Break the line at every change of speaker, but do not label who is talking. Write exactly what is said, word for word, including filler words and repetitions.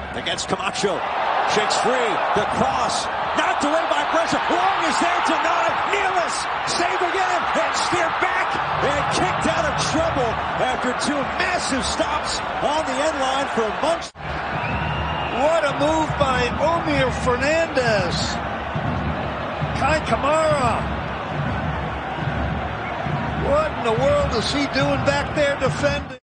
against Camacho. Shakes free. The cross. Knocked away by pressure. Long is there to nine. Nealis. Save again. And steered back. And kicked out of trouble after two massive stops on the end line for Montreal.
What a move by Omir Fernandez. Kei Kamara. What in the world is he doing back there defending?